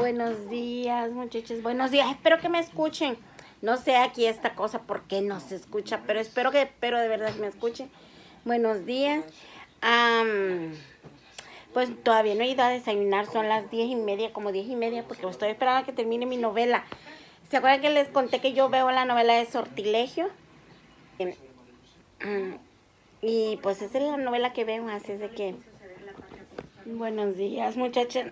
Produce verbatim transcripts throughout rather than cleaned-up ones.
Buenos días, muchachos. Buenos días. Espero que me escuchen. No sé aquí esta cosa por qué no se escucha, pero espero que, espero de verdad que me escuchen. Buenos días. Um, pues todavía no he ido a desayunar. Son las diez y media, como diez y media, porque estoy esperando a que termine mi novela. ¿Se acuerdan que les conté que yo veo la novela de Sortilegio? Y pues esa es la novela que veo, así es de que... Buenos días, muchachos.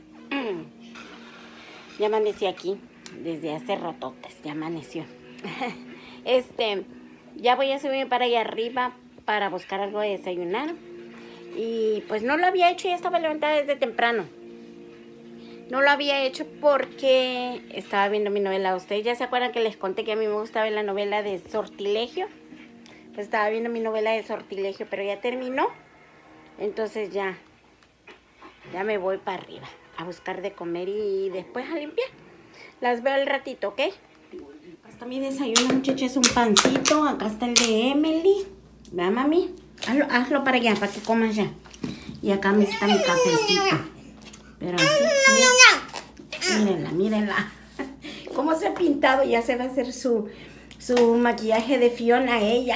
Ya amanecí aquí, desde hace ratotes, ya amaneció. Este, ya voy a subir para allá arriba para buscar algo de desayunar. Y pues no lo había hecho, ya estaba levantada desde temprano. No lo había hecho porque estaba viendo mi novela. ¿Ustedes ya se acuerdan que les conté que a mí me gustaba la novela de Sortilegio? Pues estaba viendo mi novela de Sortilegio, pero ya terminó. Entonces ya, ya me voy para arriba a buscar de comer y después a limpiar. Las veo el ratito, ¿ok? Hasta mi desayuno, muchachos, es un pancito. Acá está el de Emily. Vea, mami. Hazlo, hazlo para allá, para que comas ya. Y acá me está mi cafecito. Pero así, miren, mírenla, mírenla. Cómo se ha pintado. Ya se va a hacer su, su maquillaje de Fiona a ella.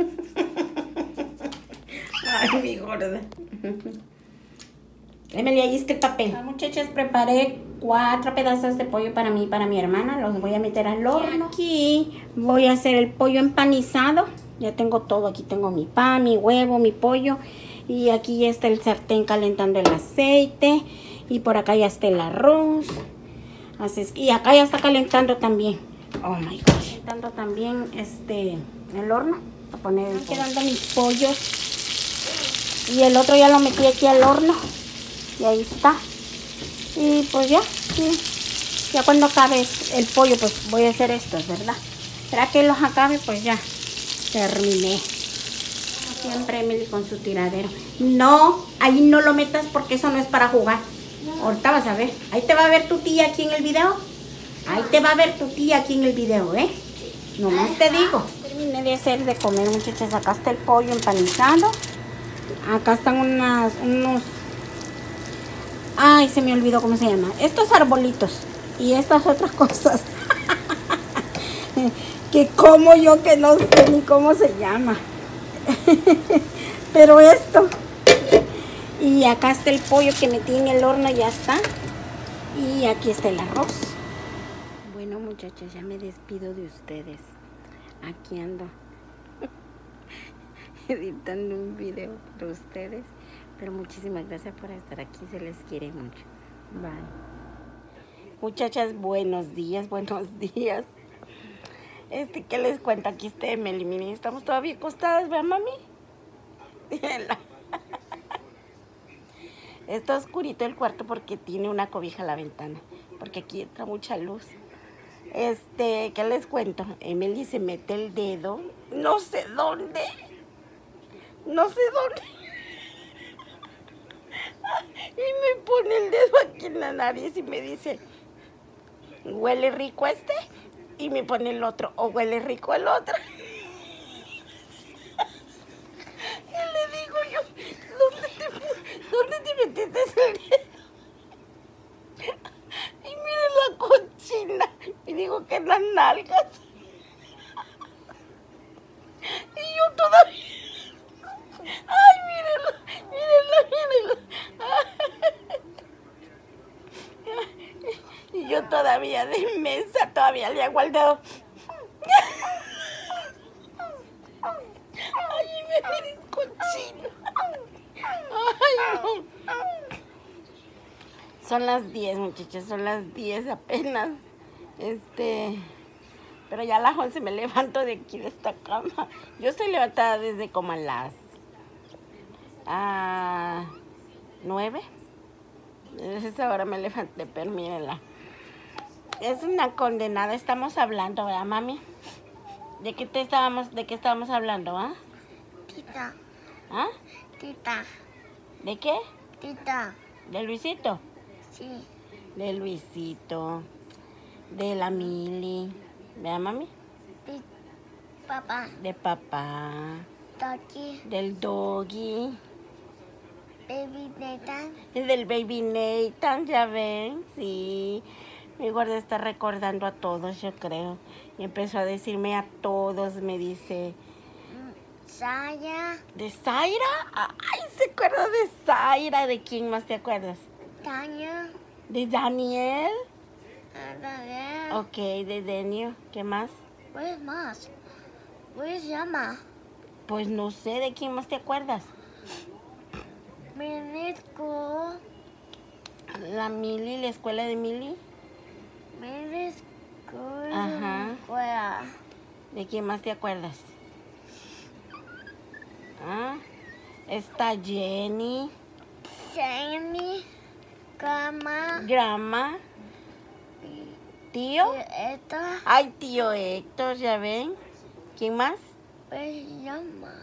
Ay, mi gorda. Emily, ahí está el papel. Ah, muchachas, preparé cuatro pedazos de pollo para mí y para mi hermana. Los voy a meter al horno. Aquí voy a hacer el pollo empanizado. Ya tengo todo. Aquí tengo mi pan, mi huevo, mi pollo. Y aquí ya está el sartén calentando el aceite. Y por acá ya está el arroz. Así es. Y acá ya está calentando también. Oh my gosh. Calentando también este, el horno. A poner. Están quedando mis pollos. Y el otro ya lo metí aquí al horno. Y ahí está. Y pues ya, sí. Ya cuando acabe el pollo, pues voy a hacer estos, ¿verdad? Para que los acabe, pues ya terminé. Como siempre, Emily con su tiradero. No, ahí no lo metas porque eso no es para jugar. Ahorita vas a ver. Ahí te va a ver tu tía aquí en el video. Ahí te va a ver tu tía aquí en el video, ¿eh? Nomás te digo. Terminé de hacer de comer, muchachas. Acá está el pollo empanizado. Acá están unas, unos... Ay, se me olvidó cómo se llama. Estos arbolitos y estas otras cosas. Que como yo que no sé ni cómo se llama. Pero esto. Y acá está el pollo que metí en el horno, ya está. Y aquí está el arroz. Bueno, muchachos, ya me despido de ustedes. Aquí ando editando un video para ustedes. Pero muchísimas gracias por estar aquí, se les quiere mucho. Bye. Muchachas, buenos días, buenos días. Este, ¿qué les cuento? Aquí está Emily, miren, estamos todavía acostadas, ¿verdad, mami? Está oscurito el cuarto porque tiene una cobija a la ventana, porque aquí entra mucha luz. Este, ¿qué les cuento? Emily se mete el dedo, no sé dónde, no sé dónde. Y me pone el dedo aquí en la nariz y me dice, ¿huele rico este? Y me pone el otro, ¿o huele rico el otro? Y le digo yo, ¿dónde te, dónde te metiste el dedo? Y mire la cochina. Y digo que en las nalgas. Y yo todavía... Ay, mírenla, mírenla, mírenla. Y yo todavía de inmensa, todavía le hago el dedo. Ay, me eres cochino. Ay, no. Son las diez, muchachos, son las diez apenas. Este... Pero ya a las once me levanto de aquí de esta cama. Yo estoy levantada desde como a las... a nueve. Desde esa hora me levanté, pero mírenla. Es una condenada. Estamos hablando, ¿verdad, mami? ¿De qué te estábamos, de qué estábamos hablando, ah? Tita. ¿Ah? Tita. ¿De qué? Tita. ¿De Luisito? Sí. De Luisito. De la Mili. ¿Verdad, mami? De papá. De papá. Doggy. Del Doggy. Baby Nathan. Es del Baby Nathan, ya ven, sí. Mi gorda está recordando a todos, yo creo. Y empezó a decirme a todos, me dice... Saya. ¿De Zaira? Ay, se acuerda de Zaira. ¿De quién más te acuerdas? Tanya. ¿De Daniel? Daniel. Ok, de Daniel. ¿Qué más? ¿Qué más? ¿Cómo se llama? Pues no sé, ¿de quién más te acuerdas? Minisco. La Mili, la escuela de Mili. Minisco. Ajá. Fuera. ¿De quién más te acuerdas? Ah, está Jenny. Jenny. Cama. Grama. Tío. Esta. Ay, tío Héctor, ¿ya ven? ¿Quién más? ¿Cómo se llama?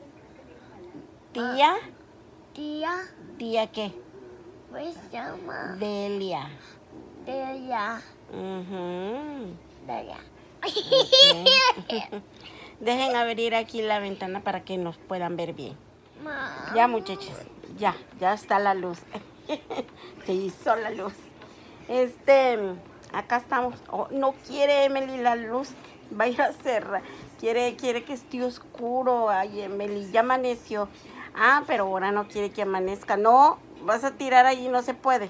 Tía. Tía. ¿Tía qué? ¿Cómo se llama? Delia. De ella. Ujú. De ella. Ok. Dejen abrir aquí la ventana para que nos puedan ver bien. Ya, muchachos, ya, ya está la luz. Se hizo la luz. Este, acá estamos. Oh, no quiere Emily la luz. Va a ir a cerrar. Quiere, quiere que esté oscuro. Ay, Emily, ya amaneció. Ah, pero ahora no quiere que amanezca. No, vas a tirar allí, no se puede.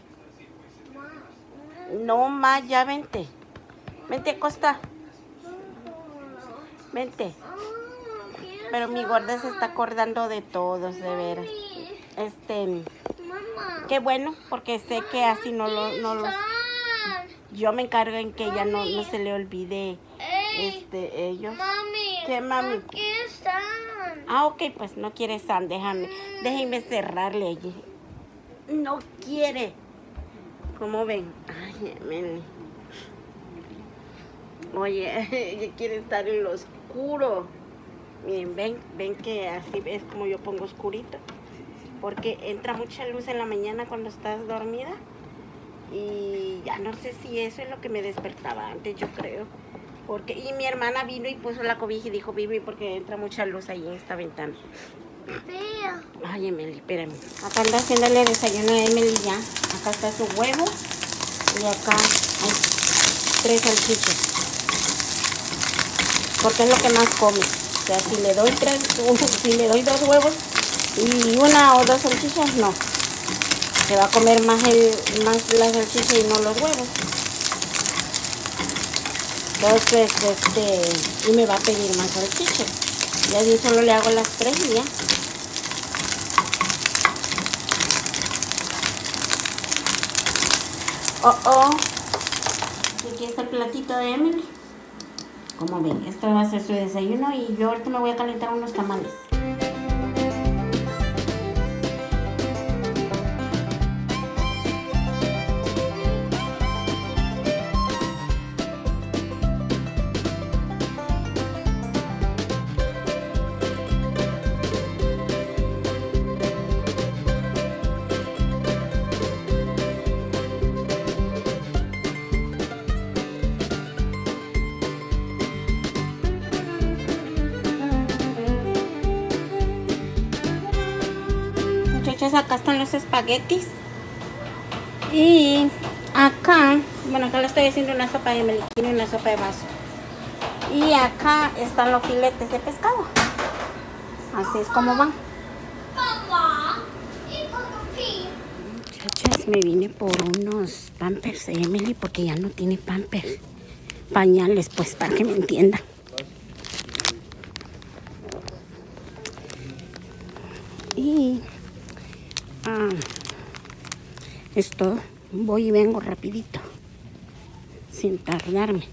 No, ma, ya vente. Vente a acostar. Vente. Pero mi gorda se está acordando de todos, de veras. Este, qué bueno, porque sé que así no, lo, no los... Yo me encargo en que ella no, no se le olvide este, ellos. ¿Qué, mami? Aquí están. Ah, ok, pues no quiere San, déjame. Déjenme cerrarle allí. No quiere. ¿Cómo ven? Ay, Emily. Oye, ella quiere estar en lo oscuro. Miren, ven, ven que así es como yo pongo oscurito. Porque entra mucha luz en la mañana cuando estás dormida. Y ya no sé si eso es lo que me despertaba antes, yo creo. Porque, y mi hermana vino y puso la cobija y dijo, Vivi, porque entra mucha luz ahí en esta ventana. Vea. Ay, Emily, espérame. Acá anda haciéndole desayuno a Emily ya. Acá está su huevo. Y acá hay tres salchichas. Porque es lo que más come. O sea, si le doy tres, si le doy dos huevos y una o dos salchichas, no. Se va a comer más, el, más la salchicha y no los huevos. Entonces, este, y me va a pedir más salchichas. Y así solo le hago las tres y ya. Oh, oh. Y aquí está el platito de Emily. Como ven, esto va a ser su desayuno y yo ahorita me voy a calentar unos tamales. Acá están los espaguetis y acá, bueno, acá le estoy haciendo una sopa de meliquín y una sopa de vaso, y acá están los filetes de pescado. Así es como van. Muchachas, me vine por unos pampers de Emily porque ya no tiene pampers, pañales, pues, para que me entiendan. Y Ah, es todo. Voy y vengo rapidito, sin tardarme.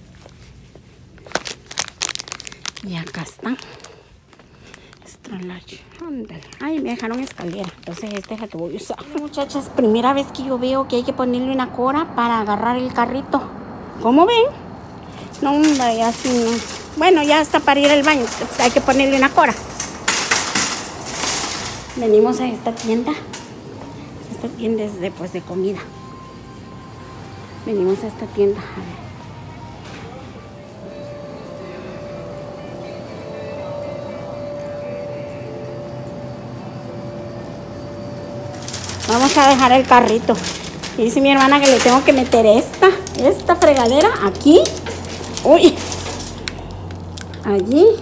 Y acá está. Extra large. Ándale. Ay, me dejaron escalera. Entonces este es el que voy a usar. Muchachas, primera vez que yo veo que hay que ponerle una cora para agarrar el carrito. ¿Cómo ven? No, hombre, así no. Bueno, ya está para ir al baño. Hay que ponerle una cora. Venimos a esta tienda. Esta tienda es de, pues, de comida. Venimos a esta tienda. A ver. Vamos a dejar el carrito. Y dice mi hermana que le tengo que meter esta, esta fregadera aquí. Uy. Allí.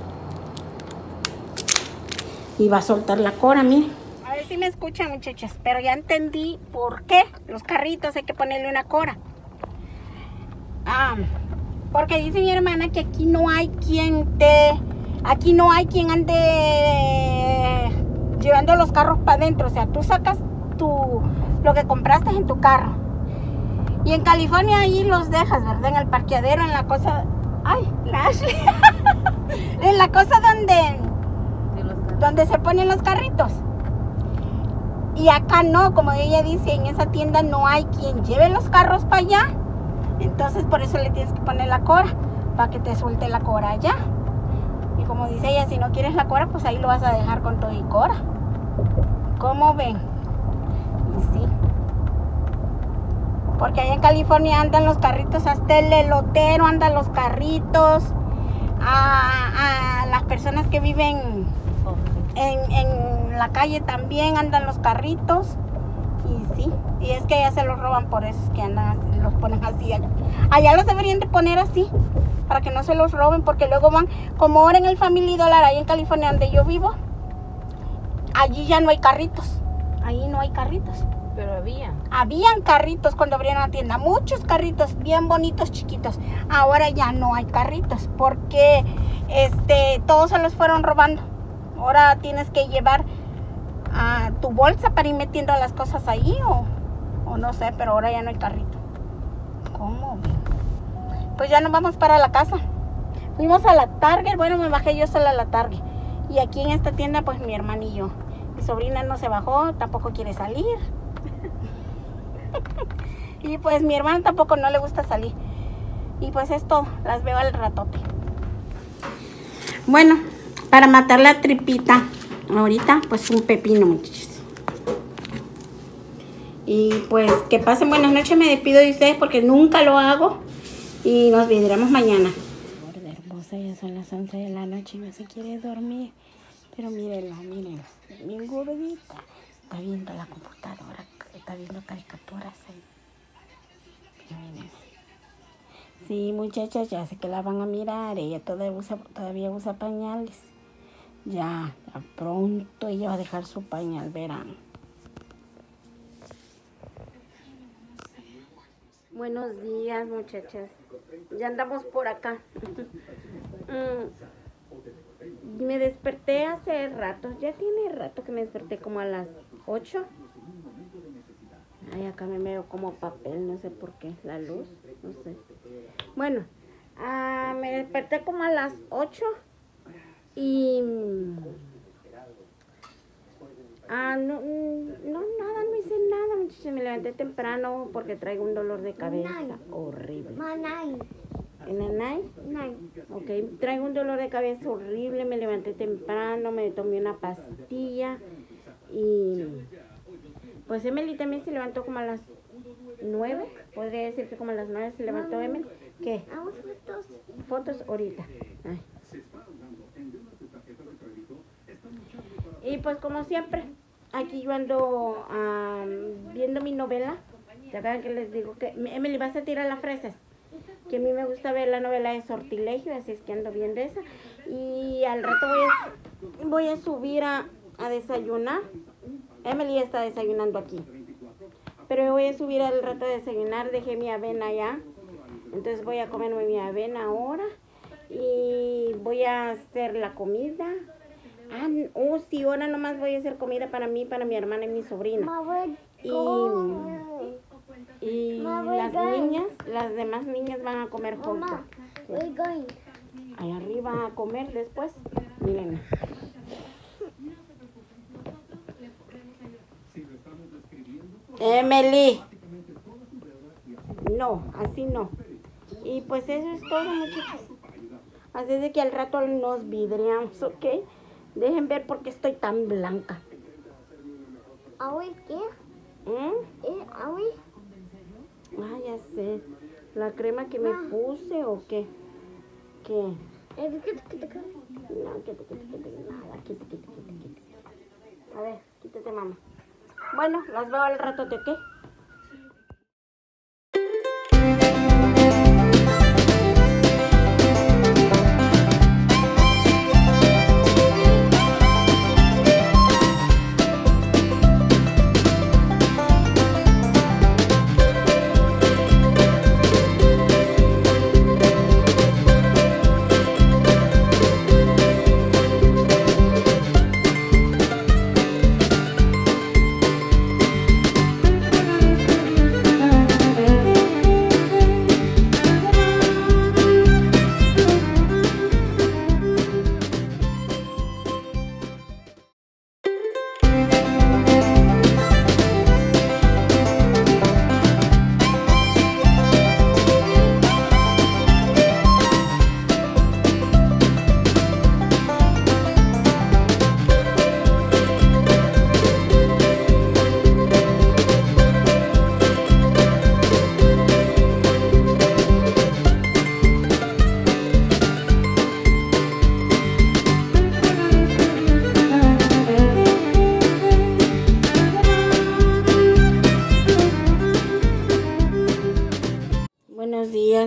Y va a soltar la cora, miren. A ver si me escuchan, muchachas. Pero ya entendí por qué los carritos hay que ponerle una cora. Ah, porque dice mi hermana que aquí no hay quien te... Aquí no hay quien ande llevando los carros para adentro. O sea, tú sacas tu, lo que compraste en tu carro. Y en California ahí los dejas, ¿verdad? En el parqueadero, en la cosa... ¡Ay, la Ashley! En la cosa donde... donde se ponen los carritos. Y acá no, como ella dice, en esa tienda no hay quien lleve los carros para allá. Entonces por eso le tienes que poner la cora, para que te suelte la cora allá. Y como dice ella, si no quieres la cora, pues ahí lo vas a dejar con todo y cora. ¿Cómo ven? Y sí. Porque allá en California andan los carritos, hasta el elotero andan los carritos. A, a las personas que viven en, en la calle también andan los carritos. Y sí, y es que allá se los roban, por eso es que andan, los ponen así allá. Allá los deberían de poner así, para que no se los roben, porque luego van, como ahora en el Family Dollar, ahí en California donde yo vivo, allí ya no hay carritos, ahí no hay carritos. Pero había. Habían carritos cuando abrieron la tienda, muchos carritos bien bonitos, chiquitos. Ahora ya no hay carritos, porque este, todos se los fueron robando. Ahora tienes que llevar a tu bolsa para ir metiendo las cosas ahí, o, o no sé, pero ahora ya no hay carrito. ¿Cómo? Pues ya nos vamos para la casa. Fuimos a la Target, bueno, me bajé yo sola a la Target. Y aquí en esta tienda, pues mi hermana y yo. Mi sobrina no se bajó, tampoco quiere salir. Y pues mi hermana tampoco no le gusta salir. Y pues es todo, las veo al ratote. Bueno, para matar la tripita ahorita, pues un pepino, muchachos. Y pues que pasen buenas noches, me despido de ustedes porque nunca lo hago. Y nos veremos mañana. Gorda hermosa, ya son las once de la noche y no se quiere dormir. Pero mírenla, mírenla, bien gordita. Está viendo la computadora, está viendo caricaturas ahí. Miren. Sí, muchachas, ya sé que la van a mirar. Ella todavía usa, todavía usa pañales. Ya, ya pronto ella va a dejar su pañal, verán. Buenos días, muchachas. Ya andamos por acá. mm, me desperté hace rato. Ya tiene rato que me desperté, como a las ocho. Ay, acá me veo como papel, no sé por qué. La luz, no sé. Bueno, ah, me desperté como a las ocho. Y... Ah, no, no, nada, no hice nada, muchachos. Me levanté temprano porque traigo un dolor de cabeza horrible. ¿En la night? Ok, traigo un dolor de cabeza horrible. Me levanté temprano, me tomé una pastilla. Y pues Emily también se levantó como a las nueve. Podría decir que como a las nueve se levantó Emily. ¿Qué? Fotos. Fotos ahorita. Ay. Y pues como siempre, aquí yo ando um, viendo mi novela. ¿Se acuerdan que les digo que Emily, vas a tirar las fresas? Que a mí me gusta ver la novela de Sortilegio, así es que ando viendo esa. Y al rato voy a, voy a subir a, a desayunar. Emily está desayunando aquí. Pero yo voy a subir al rato a desayunar, dejé mi avena allá. Entonces voy a comerme mi avena ahora. Y voy a hacer la comida. Ah, oh, sí, ahora nomás voy a hacer comida para mí, para mi hermana y mi sobrina. Y, y las niñas, las demás niñas van a comer hot dog. Ahí arriba van a comer después. Miren. Emily. No, así no. Y pues eso es todo, muchachos. Así de que al rato nos vidriamos, ¿ok? Dejen ver por qué estoy tan blanca. ¿Aui qué? ¿Mm? ¿Eh? ¿Aui? Ah, ya sé. ¿La crema que me puse o qué? ¿Qué? Eh, ¿qué te quita? No, quítate, quítate, nada, quítate, quítate, quítate. A ver, quítate, mamá. Bueno, las veo al rato, ¿de qué?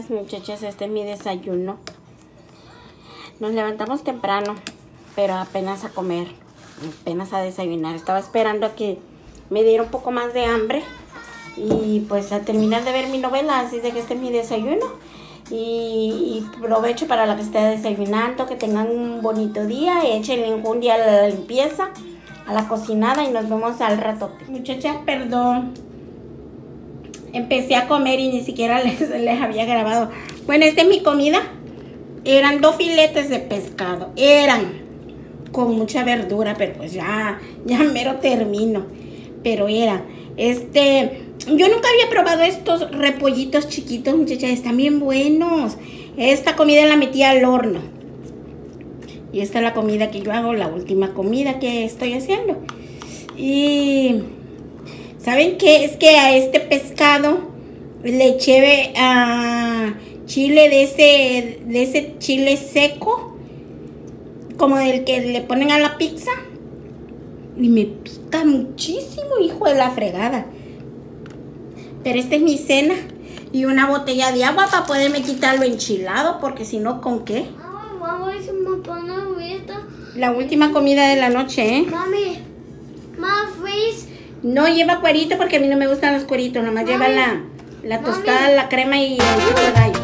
días, muchachas. Este es mi desayuno. Nos levantamos temprano, pero apenas a comer, apenas a desayunar. Estaba esperando a que me diera un poco más de hambre y pues a terminar de ver mi novela. Así de que este es mi desayuno. Y, y provecho para la que esté desayunando, que tengan un bonito día, échenle un día a la limpieza, a la cocinada y nos vemos al rato. Muchachas, perdón, empecé a comer y ni siquiera les, les había grabado. Bueno, esta es mi comida. Eran dos filetes de pescado, eran con mucha verdura, pero pues ya, ya mero termino. Pero era, este... Yo nunca había probado estos repollitos chiquitos, muchachas. Están bien buenos. Esta comida la metí al horno. Y esta es la comida que yo hago, la última comida que estoy haciendo. Y ¿saben qué? Es que a este pescado le eché uh, chile de ese, de ese chile seco, como el que le ponen a la pizza. Y me pica muchísimo, hijo de la fregada. Pero esta es mi cena y una botella de agua para poderme quitar lo enchilado, porque si no, ¿con qué? La última comida de la noche, ¿eh? Mami, mami, freeze. No lleva cuerito porque a mí no me gustan los cueritos, nomás lleva la, la tostada, la crema y el jugo de gallo.